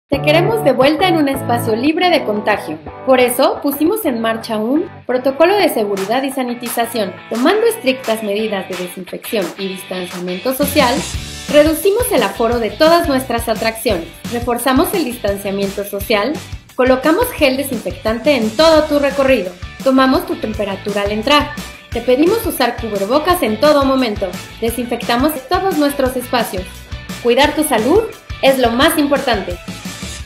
Te queremos de vuelta en un espacio libre de contagio. Por eso pusimos en marcha un protocolo de seguridad y sanitización. Tomando estrictas medidas de desinfección y distanciamiento social, reducimos el aforo de todas nuestras atracciones, reforzamos el distanciamiento social, colocamos gel desinfectante en todo tu recorrido, tomamos tu temperatura al entrar, te pedimos usar cubrebocas en todo momento, desinfectamos todos nuestros espacios. Cuidar tu salud es lo más importante.